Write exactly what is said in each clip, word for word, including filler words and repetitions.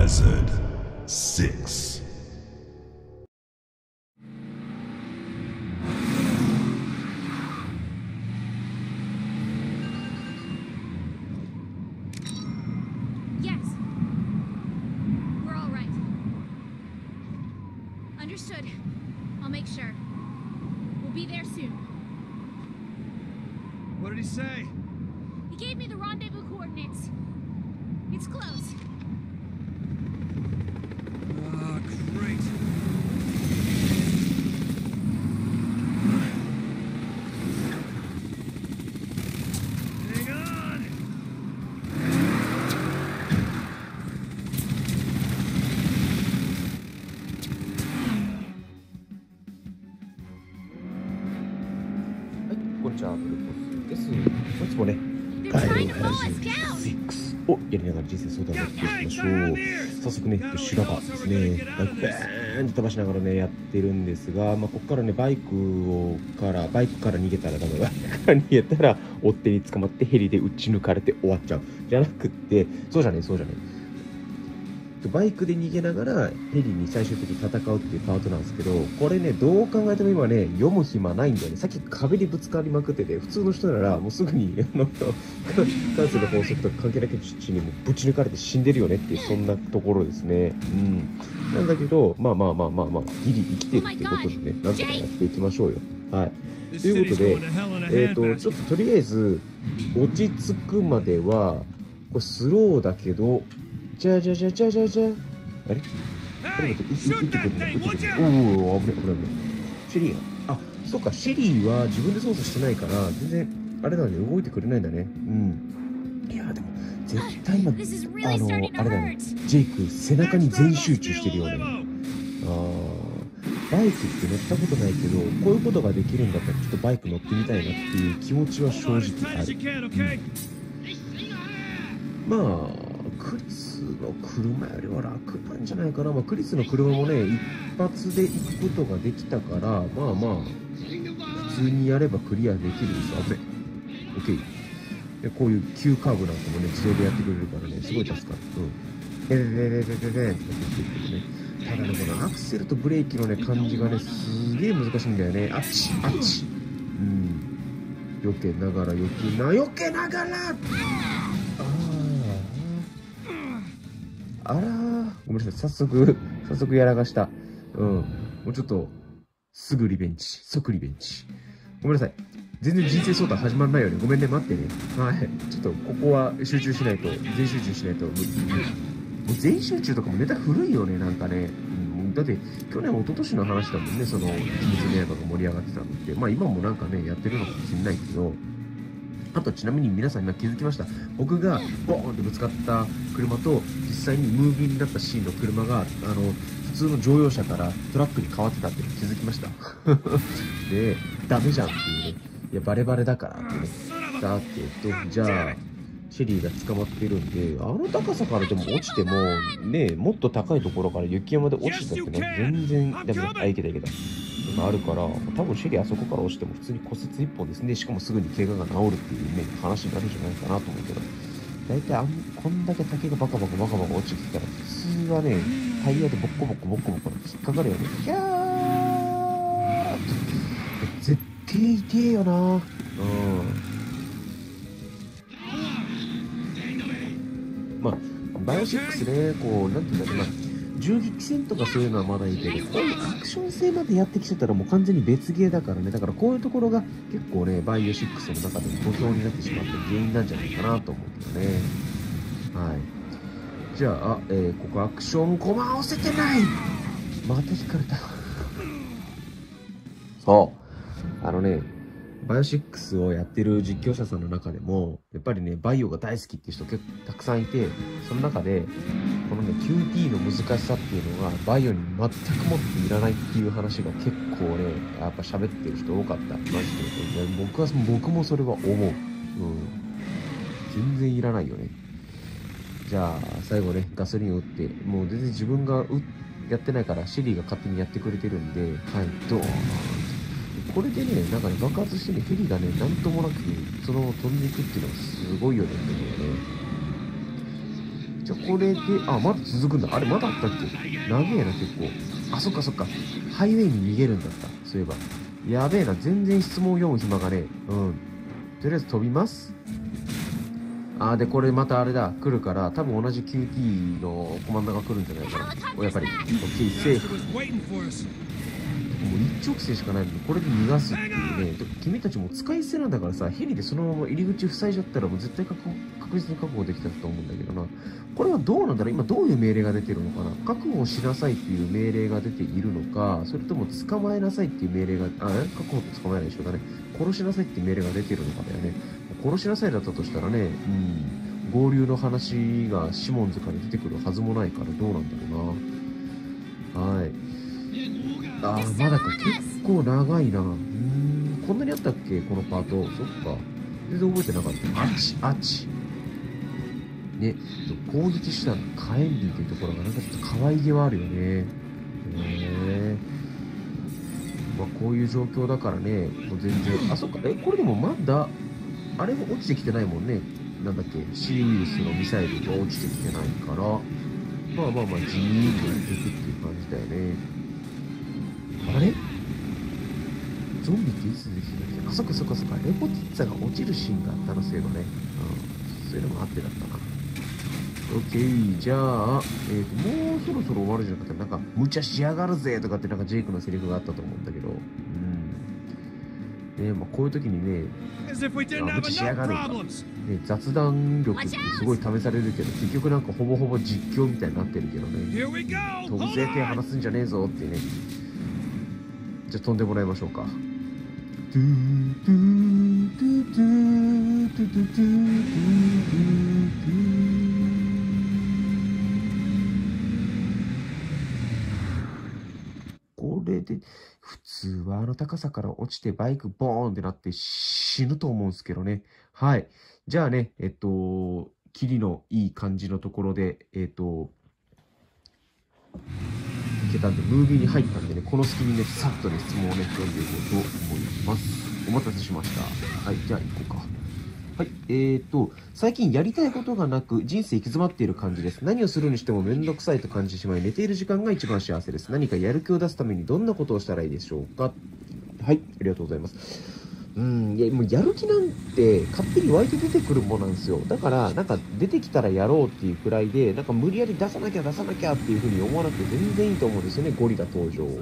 Hazard six. Yes. We're all right. Understood. I'll make sure. We'll be there soon. What did he say? He gave me the rendezvous coordinates. It's close. Ah, great. Hang on! こんにちは、ブルーボスです。本日もね、 They're ガイ trying ド to ラ pull ジ us オ down. シックスをやりながら人生相談をやっていきましょう。早速ね、修羅場ですね、バイクバーンと飛ばしながらね、やってるんですが、まあ、ここからね、バイクをからバイクから逃げたらダメだ。バイクから逃げたら追っ手に捕まってヘリで撃ち抜かれて終わっちゃうじゃなくって、そうじゃねそうじゃねバイクで逃げながらヘリに最終的に戦うっていうパートなんですけど、これねどう考えても今ね読む暇ないんだよね。さっき壁にぶつかりまくってて、普通の人ならもうすぐにあの関数の法則とか関係なく地にもぶち抜かれて死んでるよねっていう、そんなところですね。うんなんだけど、まあまあまあまあまあギリ生きてるっていうことでね、なんとかやっていきましょうよ。はいということで、えっとちょっととりあえず落ち着くまではこれスローだけど、じゃあじゃあじゃあじゃあじゃあじゃああれこれ待って、撃ってくるんだ、撃ってくる。おお、危ない危ない危ない。シェリーが、あ、そうか、シェリーは自分で操作してないから、全然、あれだね、動いてくれないんだね。うん。いや、でも、絶対今、あの、あれだね、ジェイク、背中に全集中してるよね。あー、バイクって乗ったことないけど、こういうことができるんだったら、ちょっとバイク乗ってみたいなっていう気持ちは正直ある。うん、まあ、クリスの車よりは楽なんじゃないかな。まあ、クリスの車もね一発で行くことができたから、まあまあ普通にやればクリアできるんですよ。危ね OK で、こういう急カーブなんかもね自動でやってくれるからね、すごい助かる。うんでででででででって言ってるけどね、ただねこのアクセルとブレーキのね感じがねすげえ難しいんだよね。あっちあっち、うん避けながら避けな避けながら、あらー、ごめんなさい、早速、早速やらかした。うん。もうちょっと、すぐリベンジ。即リベンジ。ごめんなさい。全然人生相談始まんないよね。ごめんね、待ってね。はい。ちょっと、ここは集中しないと、全集中しないと無理。もう全集中とかもネタ古いよね、なんかね。うん、だって、去年、一昨年の話だもんね、その、鬼滅の刃が盛り上がってたのって。まあ今もなんかね、やってるのかもしれないけど、あとちなみに皆さん今気づきました。僕がボーンってぶつかった車と実際にムービーになったシーンの車があの普通の乗用車からトラックに変わってたっていうの気づきましたで、ダメじゃんっていうね、いやバレバレだからってね、だってえっとじゃあシェリーが捕まってるんで、あの高さからでも落ちてもね、もっと高いところから雪山で落ちてたってね、全然ダメだ。あ、いけたいけたあるから、多分シェリーあそこから落ちても普通に骨折一本ですね。しかもすぐに怪我が治るっていうね話になるんじゃないかなと思うけど、大体あんこんだけ竹がバカバカバカバカ落ちてきたら普通はねタイヤでボッコボコボッコボコ引っかかるよね。キャー絶対痛えよな。うんまあバイオシックスね、こうなんていうんだろうな、銃撃戦とかそういうのはまだいいけど、こういうアクション性までやってきちゃったらもう完全に別ゲーだからね。だからこういうところが結構ねバイオシックスの中でも土俵になってしまった原因なんじゃないかなと思うけどね。はいじゃあ、えー、ここアクションコマ押せてない、また引かれたそうあのねバイオシックスをやってる実況者さんの中でもやっぱりねバイオが大好きっていう人結構たくさんいて、その中でこのね キューティー の難しさっていうのがバイオに全くもっていらないっていう話が結構ねやっぱ喋ってる人多かった。マジで僕は僕もそれは思う。うん全然いらないよね。じゃあ最後ねガソリンを打って、もう全然自分がうやってないからシェリーが勝手にやってくれてるんで、はいドーンこれでね、なんかね、爆発してね、ヘリがね、なんともなく、そのまま飛んでいくっていうのがすごいよねっていうのがね。 じゃあこれで、あ、まだ続くんだ。あれ、まだあったっけ？長えな、結構。あ、そっかそっか。ハイウェイに逃げるんだった。そういえば。やべえな、全然質問を読む暇がねえ。うん。とりあえず飛びます。あー、で、これまたあれだ。来るから、多分同じ キューティー のコマンダーが来るんじゃないかな。お、やっぱり。オッケー、セーフ。 was waiting for us. もう一直線しかないのに、これで逃がすっていうね。で君たちも使い捨てなんだからさ、ヘリでそのまま入り口塞いじゃったらもう絶対確保確実に確保できたと思うんだけどな。これはどうなんだろう、今どういう命令が出てるのかな。確保しなさいっていう命令が出ているのか、それとも捕まえなさいっていう命令が、あ、確保と捕まえないでしょうかね。殺しなさいっていう命令が出てるのかだよね。殺しなさいだったとしたらね、うん、合流の話がシモンズから出てくるはずもないからどうなんだろうな。はい。あー、まだか。結構長いな。うーん、こんなにあったっけこのパート。そっか。全然覚えてなかった。あち、あち。ね、攻撃手段の火炎瓶というところがなんかちょっと可愛げはあるよね。へえ。まあこういう状況だからね、もう全然。あ、そっか。え、これでもまだ、あれも落ちてきてないもんね。なんだっけ、C ウイルスのミサイルが落ちてきてないから、まあまあまあ、じーっとやっていくっていう感じだよね。あれゾンビっていつできたんだっけ。あ、そっかそっかそっか。レポティッツァが落ちるシーンがあったのせいのね。うん。そういうのもあってだったな。オッケー。じゃあ、えっ、ー、と、もうそろそろ終わるじゃなくて、なんか、無茶しやがるぜとかってなんかジェイクのセリフがあったと思うんだけど。うん。ね、まあこういう時にね、 As if we didn't あ、無 have 茶しやが enough るとか。 problems. ね、雑談力ってすごい試されるけど、結局なんかほぼほぼ実況みたいになってるけどね。 Here we go. 飛ぶ Hold ぜ手 on. 離すんじゃねえぞってね。じゃあ飛んでもらいましょうか。トゥートゥートゥートゥートゥートゥートゥートゥートゥー。これで普通はあの高さから落ちてバイクボーンってなって死ぬと思うんですけどね。はい。じゃあね、えっと、キリのいい感じのところで、えっと、いけたんで、ムービーに入ったんでね、この隙にね、さっとね、質問をね、読んでいこうと思います。お待たせしました。はい、じゃあ行こうか。はい、えーと、最近やりたいことがなく、人生行き詰まっている感じです。何をするにしてもめんどくさいと感じてしまい、寝ている時間が一番幸せです。何かやる気を出すためにどんなことをしたらいいでしょうか。はい、ありがとうございます。うん、いや、もうやる気なんて勝手に湧いて出てくるものなんですよ。だから、なんか出てきたらやろうっていうくらいで、なんか無理やり出さなきゃ出さなきゃっていう風に思わなくて全然いいと思うんですよね、ゴリラ登場。うん、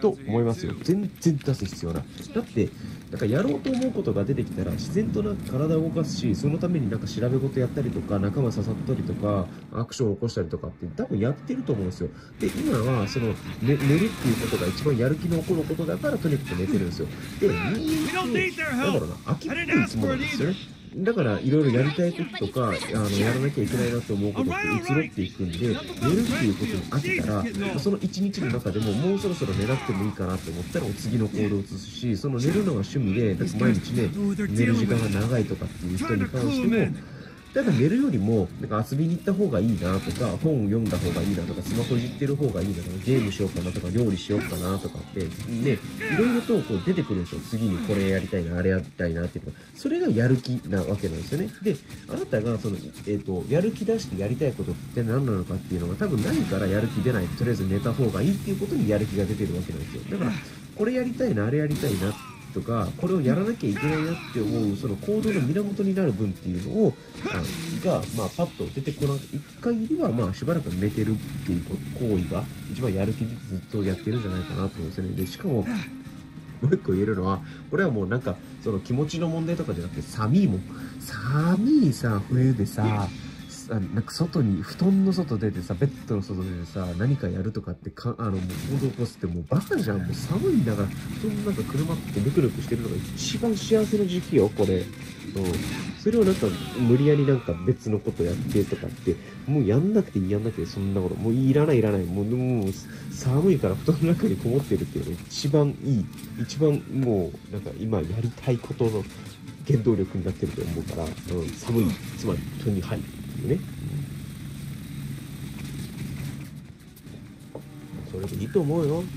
と思いますよ。全然出す必要ない。だって、なんかやろうと思うことが出てきたら自然となんか体を動かすし、そのためになんか調べ事やったりとか、仲間誘ったりとか、アクションを起こしたりとかって多分やってると思うんですよ。で、今はその、ね、寝るっていうことが一番やる気の起こることだからとにかく寝てるんですよ。で、人間ってなんだろうな、飽きっぽい生き物なんですよね。だからいろいろやりたいこととか、あのやらなきゃいけないなと思うことって移ろっていくんで、寝るっていうことに飽きたら、その一日の中でももうそろそろ寝なくてもいいかなと思ったら次の行動を移すし、その寝るのが趣味で、なんか毎日ね、寝る時間が長いとかっていう人に関しても、だから寝るよりも、なんか遊びに行った方がいいなとか、本を読んだ方がいいなとか、スマホいじってる方がいいなとか、ゲームしようかなとか、料理しようかなとかって、ね、いろいろとこう出てくるんですよ。次にこれやりたいな、あれやりたいなっていうのが。それがやる気なわけなんですよね。で、あなたがその、えっと、やる気出してやりたいことって何なのかっていうのが多分何からやる気出ない。とりあえず寝た方がいいっていうことにやる気が出てるわけなんですよ。だから、これやりたいな、あれやりたいな。とかこれをやらなきゃいけないなって思うその行動の源になる分っていうのをあが、まあ、パッと出てこないいっかいではまあしばらく寝てるっていう行為が一番やる気でずっとやってるんじゃないかなと思うんですよね。でしかももう一個言えるのはこれはもうなんかその気持ちの問題とかじゃなくて寒いもん寒いさ冬でさなんか外に布団の外出てさベッドの外出てさ何かやるとかってかあのもう行動起こすってもうバカじゃん。もう寒いんだから布団なんか車ってぬくぬくしてるのが一番幸せな時期よこれ。うん、それをなんか無理やりなんか別のことやってとかってもうやんなくていいやんなくてそんなこともういらないいらないもうもう寒いから布団の中にこもってるっていうのが一番いい一番もうなんか今やりたいことの原動力になってると思うから、うん、寒いつまり布団に入るね、それでいいと思うよ。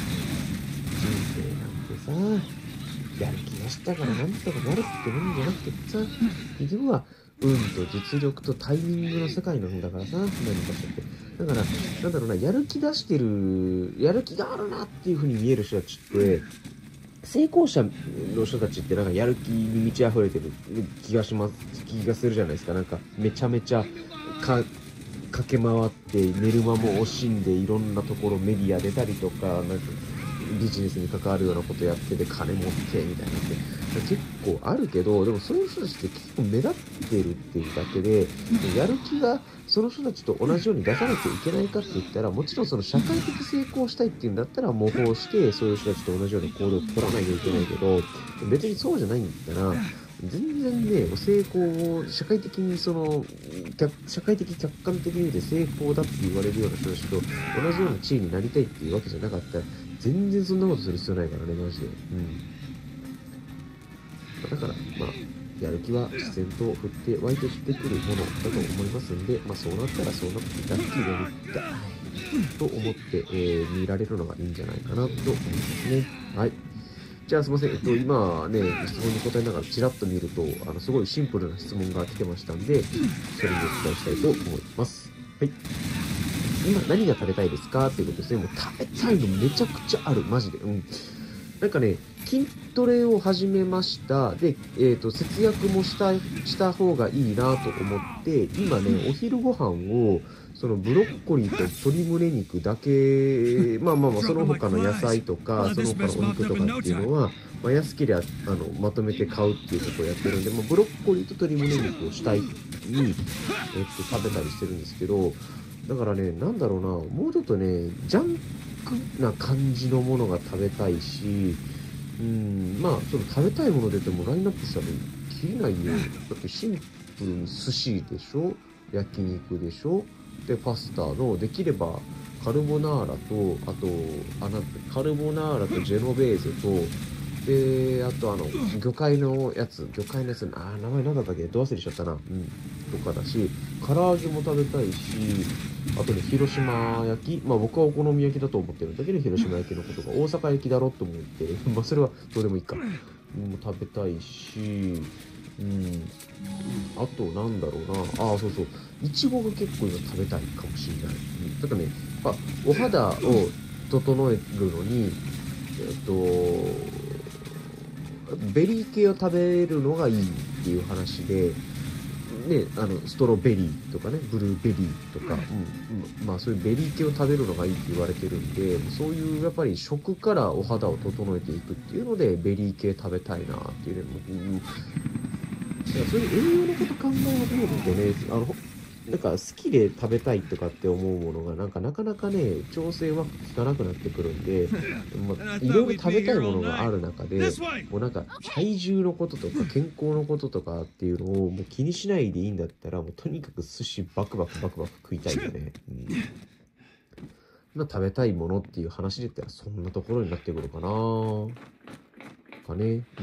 人生なんてさやる気がしたからなんとかなるってもんじゃなくてさ、自分は運と実力とタイミングの世界なんだからさ、何かしらって。だから、なんだろうな、やる気出してる、やる気があるなっていう風に見える人たちって、成功者の人たちってなんかやる気に満ち溢れてる気がします、気がするじゃないですか。なんかめちゃめちゃか駆け回って寝る間も惜しんでいろんなところメディア出たりとか、なんかビジネスに関わるようなことやってて金持ってみたいなって結構あるけど、でもそういう人たちって結構目立ってるっていうだけで、やる気がその人たちと同じように出さなきゃいけないかって言ったら、もちろんその社会的成功したいっていうんだったら模倣してそういう人たちと同じような行動を取らないといけないけど、別にそうじゃないんだな。全然ね、成功を社会的にその社会的客観的に見て成功だって言われるような人たちと同じような地位になりたいっていうわけじゃなかったら、全然そんなことする必要ないからね、マジで。うん。だから、まあ、やる気は自然と降って湧いてきてくるものだと思いますんで、まあ、そうなったらそうなってラッキーで見たと思って、えー、見られるのがいいんじゃないかなと思いますね。はい。じゃあすみません、えっと、今ね、質問に答えながらちらっと見ると、あの、すごいシンプルな質問が来てましたんで、それにお伝えしたいと思います。はい。今何が食べたいですかっていうことですね。もう食べたいのめちゃくちゃある、マジで。うん。なんかね、筋トレを始めました。で、えっと、節約もした、した方がいいなと思って、今ね、お昼ご飯を、そのブロッコリーと鶏胸肉だけ、まあまあまあ、その他の野菜とか、その他のお肉とかっていうのは、まあ、安ければ、あの、まとめて買うっていうことをやってるんで、まあ、ブロッコリーと鶏胸肉を主体に、えっと、食べたりしてるんですけど、だからね、なんだろうな、もうちょっとね、ジャンクな感じのものが食べたいし、うん、まあ、その食べたいもの出てもラインナップしたらきりないよ。だってシンプルに寿司でしょ、焼肉でしょ、で、パスタの、できればカルボナーラと、あと、あなカルボナーラとジェノベーゼと、で、あとあの、魚介のやつ、魚介のやつ、あー、名前なんだったっけ、ど忘れしちゃったな。うん。とかだし、唐揚げも食べたいし、あとね、広島焼き、まあ僕はお好み焼きだと思ってるんだけど、広島焼きのことが大阪焼きだろと思って、まあそれはどうでもいいか。うん、食べたいし、うん、あとなんだろうな、ああ、そうそう、いちごが結構今食べたいかもしれない。うん、だからね、やっぱお肌を整えるのに、えっと、ベリー系を食べるのがいいっていう話で、ね、あのストロベリーとかね、ブルーベリーとか、うん、まあそういうベリー系を食べるのがいいって言われてるんで、そういうやっぱり食からお肌を整えていくっていうので、ベリー系食べたいなっていうね、うん、そういう栄養のこと考え始めるとね、あのなんか好きで食べたいとかって思うものがなんかなかなかね、調整は効かなくなってくるんで、まあ、いろいろ食べたいものがある中で、もうなんか体重のこととか健康のこととかっていうのをもう気にしないでいいんだったら、もうとにかく寿司バクバクバクバク食いたいよね。うん、まあ食べたいものっていう話で言ったらそんなところになってくるかな。かね。うん。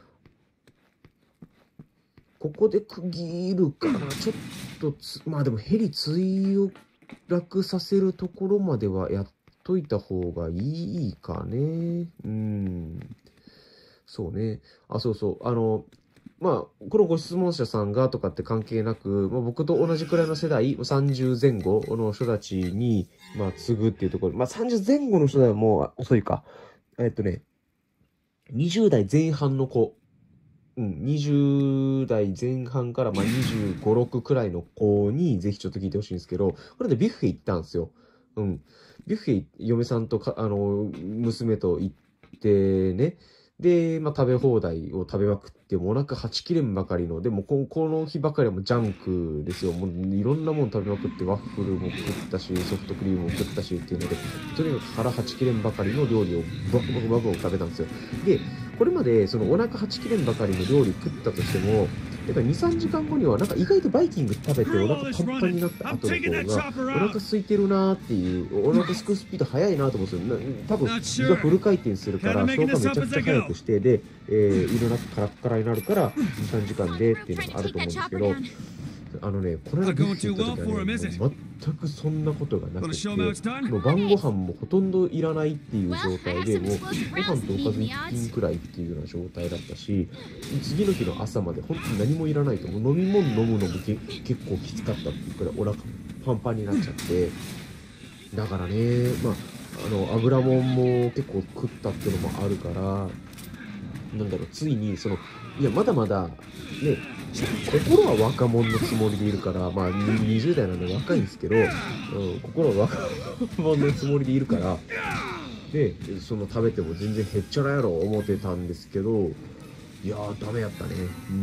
ここで区切るかな。ちょっとつ、まあでもヘリ墜落させるところまではやっといた方がいいかね。うん。そうね。あ、そうそう。あの、まあ、このご質問者さんがとかって関係なく、まあ、僕と同じくらいの世代、さんじゅうぜん後の人たちに、まあ、継ぐっていうところ。まあ、さんじゅうぜん後の人はもう遅いか。えっとね、にじゅう代前半の子。うん、にじゅう代前半からまあにじゅうご、ろくくらいの子にぜひちょっと聞いてほしいんですけど、これでビュッフェ行ったんですよ。うん。ビュッフェ、嫁さんとか、あの、娘と行ってね。で、まあ食べ放題を食べまくって、もうお腹はち切れんばかりの、でもこ、この日ばかりはもうジャンクですよ。もういろんなもの食べまくって、ワッフルも食ったし、ソフトクリームも食ったしっていうので、とにかく腹はち切れんばかりの料理をバクバクバクバク食べたんですよ。で、これまでそのお腹はち切れんばかりの料理食ったとしても、やっぱに、さんじかんごにはなんか意外とバイキング食べてお腹パンパンになった後の方がお腹空いてるなーっていう、お腹すくスピード速いなと思うんですよ。多分胃がフル回転するから消化めちゃくちゃ早くして、で、えー、胃の中カラッカラになるからに、さんじかんでっていうのがあると思うんですけど、 あのね、これがビュッフェ行った時はね、もう全くそんなことがなくて、もう晩ご飯もほとんどいらないっていう状態で、もうご飯とおかずいっ品くらいっていうような状態だったし、次の日の朝まで本当に何もいらないと、もう飲み物飲むのもけ結構きつかったっていうくらいお腹パンパンになっちゃって、だからね、まあ、あの油もんも結構食ったっていうのもあるから、なんだろう、ついにそのいやまだまだね、心は若者のつもりでいるから、まあにじゅう代なんで若いんですけど、うん、心は若者のつもりでいるからで、その食べても全然へっちゃらやろ思ってたんですけど、いやーダメやったね。うん、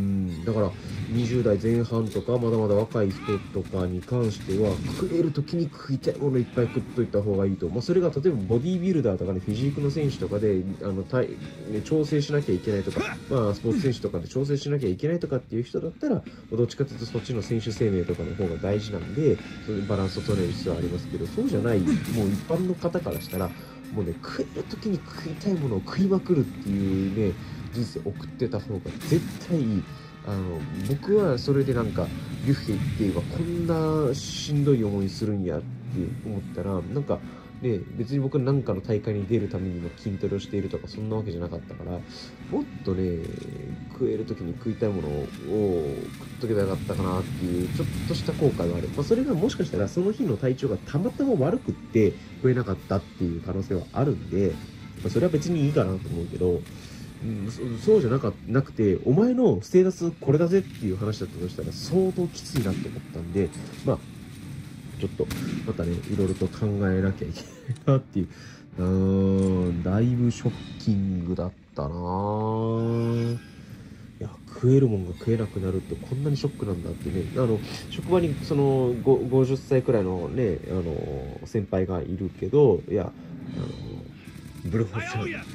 だからにじゅう代前半とかまだまだ若い人とかに関しては、食える時に食いたいものいっぱい食っといた方がいいと。まあ、それが例えばボディービルダーとかね、フィジークの選手とかであの体、ね、調整しなきゃいけないとか、まあ、スポーツ選手とかで調整しなきゃいけないとかっていう人だったら、どっちかというとそっちの選手生命とかの方が大事なんで、そういうバランスを取れる必要はありますけど、そうじゃないもう一般の方からしたら、もうね、食える時に食いたいものを食いまくるっていうね、人生送ってた方が絶対いい。あの僕はそれでなんかビュッフェ行ってはこんなしんどい思いするんやって思ったら、なんかね、別に僕は何かの大会に出るためにも筋トレをしているとかそんなわけじゃなかったから、もっとね食える時に食いたいものを食っとけばよかったかなっていうちょっとした後悔がある。まあ、それがもしかしたらその日の体調がたまたま悪くって食えなかったっていう可能性はあるんで、まあ、それは別にいいかなと思うけど、うん、そ, そうじゃなかなくて、お前のステータスこれだぜっていう話だったとしたら相当きついなと思ったんで、まあちょっとまたねいろいろと考えなきゃいけないなっていう、うーんだいぶショッキングだったなぁ。いや食えるもんが食えなくなるってこんなにショックなんだってね。あの職場にそのごじゅっさいくらいのねあの先輩がいるけど、いやあのブルーホッサン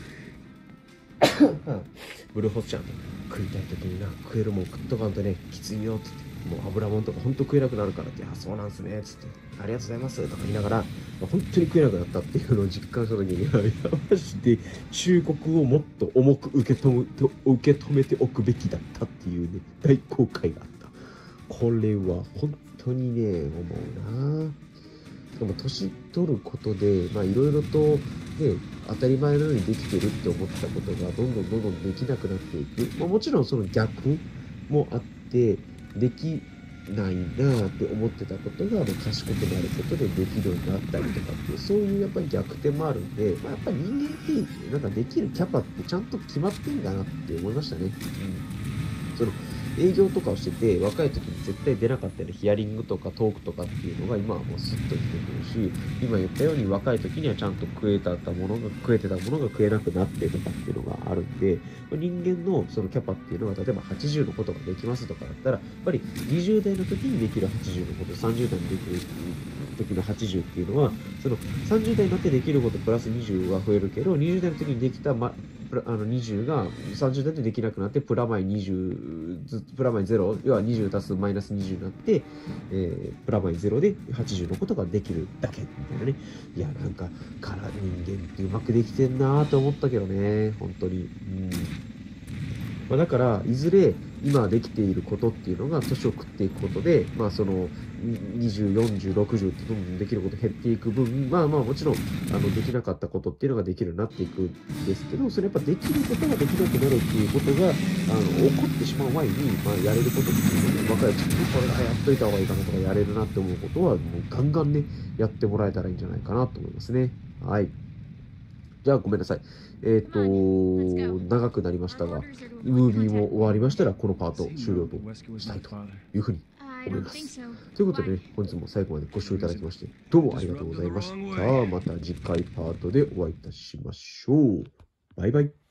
ブルーホッチャン食いたい時にな食えるもん食っとかんとねきついよっつって、もう油もんとかほんと食えなくなるからって、あそうなんすねっつって、ありがとうございますとか言いながら、本当に食えなくなったっていうのを実感した時に、いやマジで忠告をもっと重く受け止めて受け止めておくべきだったっていうね大後悔があった。これは本当にね思うな。しかも年取ることでまあいろいろとね当たり前のようにできてるって思ったことがどんどんどんどんできなくなっていく、まあ、もちろんその逆もあってできないなって思ってたことが賢くなることでできるようになったりとかっていう、そういうやっぱり逆転もあるんで、まあ、やっぱり人間ってなんかできるキャパってちゃんと決まってんだなって思いましたね。うん、その営業とかをしてて若い時に絶対出なかったようなヒアリングとかトークとかっていうのが今はもうスッと出てくるし、今言ったように若い時にはちゃんと食えたものが食えてたものが食えなくなってとかっていうのがあるんで、人間のそのキャパっていうのは例えばはちじゅうのことができますとかだったら、やっぱりにじゅう代の時にできるはちじゅうのこと、さんじゅう代にできる時のはちじゅうっていうのは、そのさんじゅう代になってできることプラスにじゅうは増えるけど、にじゅう代の時にできた、ま、あのにじゅうがさんじゅう代でできなくなってプラマイにじゅうずプラマイゼロ、要はにじゅう足すマイナスにじゅうになって、えー、プラマイゼロではちじゅうのことができるだけみたいなね。いやなんかから人間ってうまくできてんなーと思ったけどね、本当に。うん、まあ、だからいずれ今できていることっていうのが年を食っていくことで、まあそのにじゅう、よんじゅう、ろくじゅうってどんどんできること減っていく分、まあまあもちろんあのできなかったことっていうのができるようになっていくんですけど、それやっぱできることができなくなるっていうことがあの起こってしまう前に、まあ、やれることっていうのは若いうちにこれがやっといた方がいいかなとかやれるなって思うことはもうガンガンねやってもらえたらいいんじゃないかなと思いますね。はい。じゃあごめんなさい。えっ、ー、と長くなりましたが、ムービーも終わりましたらこのパート終了としたいというふうに思います。ということでね、本日も最後までご視聴いただきましてどうもありがとうございました。また次回パートでお会いいたしましょう。バイバイ。